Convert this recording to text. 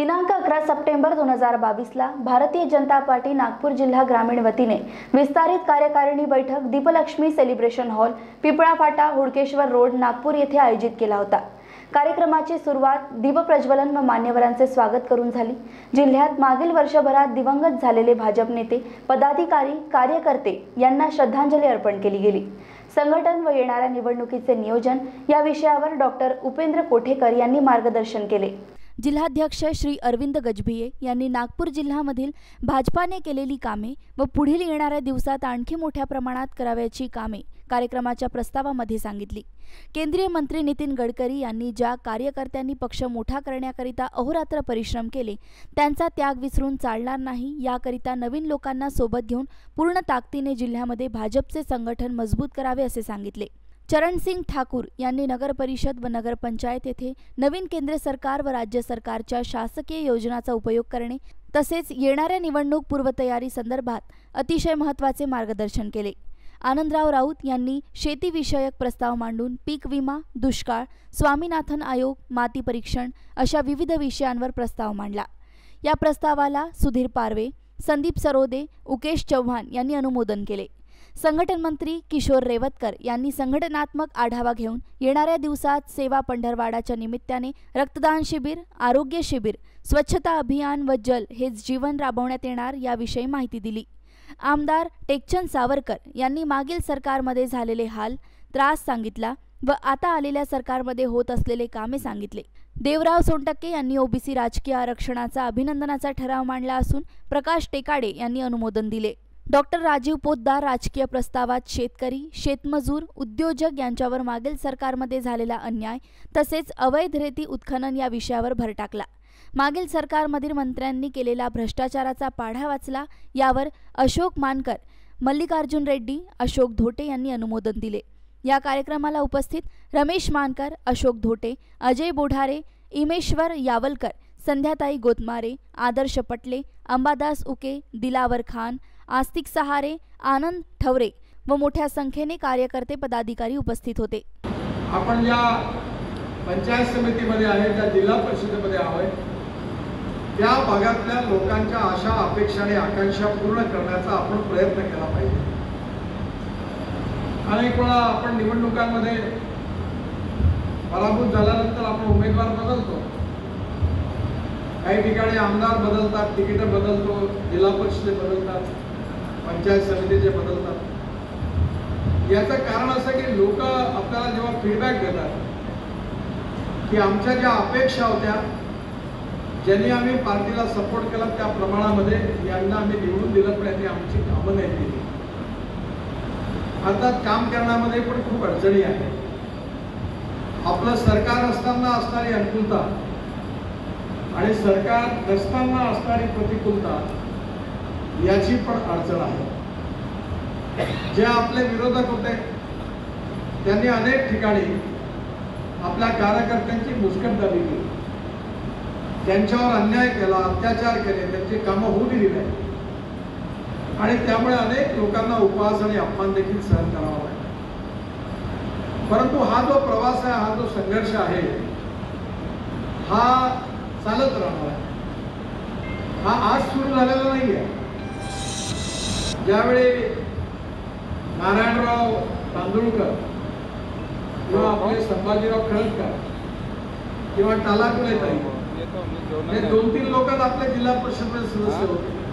दिनांक 11 September 2022ला Bharatiya Janata party Nagpur जिल्हा ग्रामीण वतीने विस्तारित कार्यकारिणी बैठक Deeplakshmi celebration hall, Pipla Phata, Hudkeshwar road, Nagpur येथे आयोजित केला होता। कार्यक्रमाची सुरुवात दीपप्रज्वलन व मान्यवरांचे स्वागत करून झाली। जिल्ह्यात मागील वर्षभरात दिवंगत झालेले भाजप नेते, पदाधिकारी, कार्यकर्ते यांना श्रद्धांजली अर्पण केली गेली। संघटन व येणाऱ्या निवडणुकीचे नियोजन या विषयावर डॉक्टर उपेंद्र कोठेकर यांनी मार्गदर्शन केले। जिल्हाध्यक्ष श्री अरविंद गजभिये यांनी नागपूर जिल्ह्यामधील भाजपाने केलेली कामे व पुढील येणाऱ्या दिवसात आणखी मोठ्या प्रमाणात करावयाची कामे कार्यक्रमाच्या प्रस्तावामध्ये सांगितली। केंद्रीय मंत्री नितीन गडकरी यांनी ज्या कार्यकर्त्यांनी पक्ष मोठा करण्याकरिता अहोरात्र परिश्रम केले त्यांचा त्याग विसरून चालणार नाही, याकरिता नवीन लोकांना सोबत घेऊन पूर्ण ताकदीने जिल्ह्यामध्ये भाजपचे संघटन मजबूत करावे असे सांगितले। चरणसिंग ठाकूर यांनी नगर परिषद व नगरपंचायत येथे नवीन केंद्र सरकार व राज्य सरकारच्या शासकीय योजनांचा उपयोग करणे तसेच येणाऱ्या निवडणूक पूर्वतयारी संदर्भात अतिशय महत्त्वाचे मार्गदर्शन केले। आनंदराव राऊत यांनी शेती विषयक प्रस्ताव मांडून पीक विमा, दुष्काळ, स्वामीनाथन आयोग, माती परीक्षण अशा विविध विषयांवर प्रस्ताव मांडला। या प्रस्तावाला सुधीर पारवे, संदीप सरोदे, उकेश चव्हाण यांनी अनुमोदन केले। संघटन मंत्री किशोर रेवतकर यांनी संघटनात्मक आढावा घेऊन येणाऱ्या दिवसात सेवा पंढरवाडाच्या निमित्ताने रक्तदान शिबिर, आरोग्य शिबिर, स्वच्छता अभियान व जल हे जीवन राबवण्यात येणार याविषयी माहिती दिली। आमदार टेकचंद सावरकर यांनी मागील सरकारमध्ये झालेले हाल, त्रास सांगितला व आता आलेल्या सरकारमध्ये होत असलेले कामे सांगितले। देवराव सोनटक्के यांनी ओबीसी राजकीय आरक्षणाचा अभिनंदनाचा ठराव मांडला असून प्रकाश टेकाडे यांनी अनुमोदन दिले। डॉक्टर राजीव पोद्दार राजकीय प्रस्तावात शेतकरी, शेतमजूर, उद्योजक यांच्यावर मागील सरकारमध्ये झालेला अन्याय तसेच अवैध रेती उत्खनन या विषयावर भर टाकला। मागील सरकारमधील मंत्र्यांनी केलेला भ्रष्टाचाराचा पाढा वाचला, यावर अशोक मानकर, मल्लिकार्जुन रेड्डी, अशोक धोटे यांनी अनुमोदन दिले। या कार्यक्रमाला उपस्थित रमेश मानकर, अशोक धोटे, अजय बोढारे, इमेश्वर यावलकर, संध्याताई गोतमारे, आदर्श पटले, अंबादास उके, दिलावर खान, आस्तिक सहारे, आनंद ठवरे व मोठ्या संख्येने कार्यकर्ते, पदाधिकारी उपस्थित होते। आपण या पंचायत समितीमध्ये आहे, त्या जिल्हा परिषदेमध्ये आहे, त्या भागातल्या लोकांच्या आशा, अपेक्षा आणि आकांक्षा पूर्ण करण्याचा आपण प्रयत्न केला पाहिजे। अनेक वेळा आपण निवडणुकांमध्ये पराभूत झाल्यानंतर आपण उमेदवार बदलतो, काही ठिकाणी आमदार बदलतात, तिकीट बदलतो, जिल्हा परिषदे बदलतात, पंचायत समितीचे बदलतात। याचं कारण असं की लोक आपल्याला जेव्हा फीडबॅक देतात की आमच्या ज्या अपेक्षा होत्या, ज्यांनी आम्ही पार्टीला सपोर्ट केला त्या प्रमाणामध्ये यांना आम्ही निवडून दिलं, पण त्यांनी आमची कामं नाही केली। अर्थात काम करण्यामध्ये पण खूप अडचणी आहेत। आपलं सरकार असताना असणारी अनुकूलता आणि सरकार नसताना असणारी प्रतिकूलता याची पण अडचण आहे। जे आपले विरोधक होते त्यांनी अनेक ठिकाणी आपल्या कार्यकर्त्यांची मुस्कटदाबी केली, त्यांच्यावर अन्याय केला, अत्याचार केले, त्यांची कामं होऊ दिली नाही आणि त्यामुळे अनेक लोकांना उपवास आणि अपमान देखील सहन करावा लागला। परंतु हा जो प्रवास आहे, हा जो संघर्ष आहे, हा चालत राहणार आहे। हा आज सुरू झालेला नाही आहे। ज्यावेळी नारायणराव तांदुळकर किंवा आपले संभाजीराव खळदकर किंवा टालाकुलेताई हे 2-3 लोकच आपल्या जिल्हा परिषदेचे सदस्य होते,